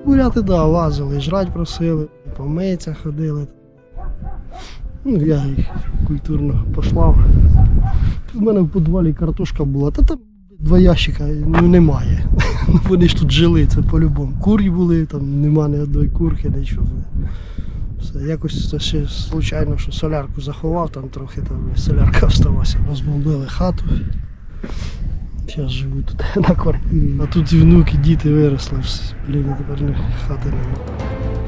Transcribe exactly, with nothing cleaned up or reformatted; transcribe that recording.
Буряти, да, лазили, жрать просили, по мийцях ходили. Ну, я їх культурно послав. У мене в підвалі картошка була, та там два ящика, ну немає. Вони ж тут жили, це по-любому. Курі були, там нема ні одної курки, нічого. Все, якось це ще случайно, що солярку заховав, там трохи там солярка вставалася. Розбомбили хату. Зараз живу тут на квартирі. А тут і внуки, діти виросли. Блін, тепер хати немає.